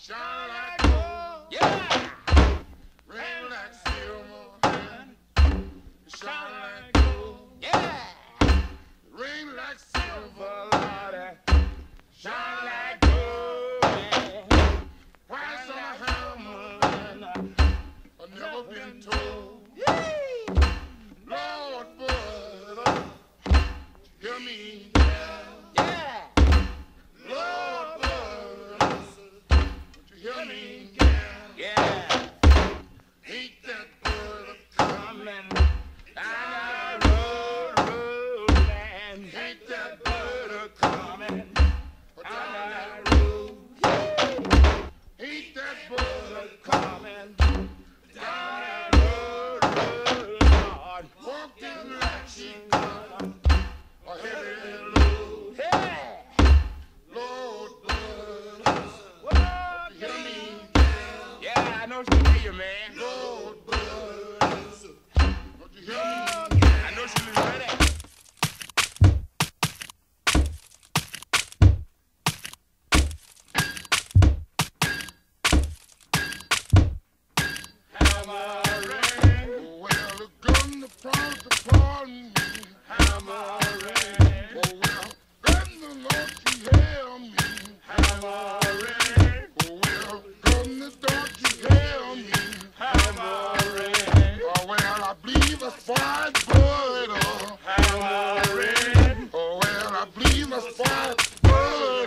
Shine like gold. Yeah. Rain like silver. Shine like gold. Yeah. Rain like silver, Lord. Shine like gold. price on a hammer. I've never been told. Lord, but hear me. Yeah. Lord, but hear me. Yeah. Ain't that bird coming Down the road, man. Ain't that bird Coming down down the road. Ain't that bird Coming down down the road, Lord. walking like she got a heavy load. Hey. Lord, but What? hear me. Yeah, I know she can hear you, man. Lord, but don't you hear me? I know she was ready. Oh, well, the gun, the promise to pardon me. Oh, well, gun the Lord, she held me. Oh, well, gun the Lord, she held me. Oh, well, I believe as far as blood. Oh, well, I believe as far as blood.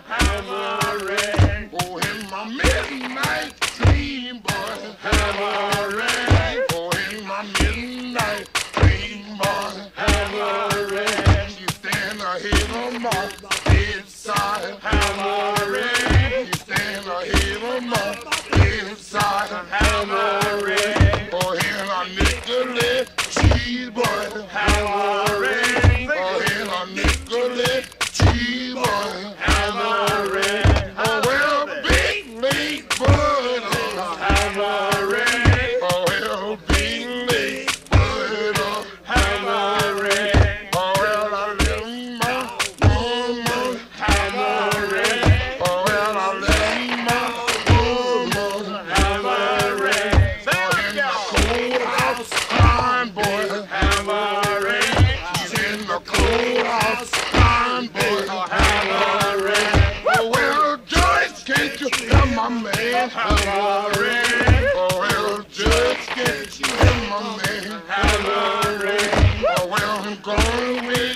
Oh, in my midnight dream, boy. Oh, in my midnight dream, boy. She stand ahead of my bedside. She stand ahead of my bedside. Oh, in a nickel cheese, boy. Oh, in a nickel cheese, boy. Oh, well, big late bud. Oh, well, big late bud. Oh, well, I left my woman. Oh, well, I left my woman. Oh, in the cold house crying, boy. She's in the cold house crying, boy. Oh, well, Judge, can't you hear my man? Oh, well, Judge, can't you hear my man? Oh, well, I'm going away.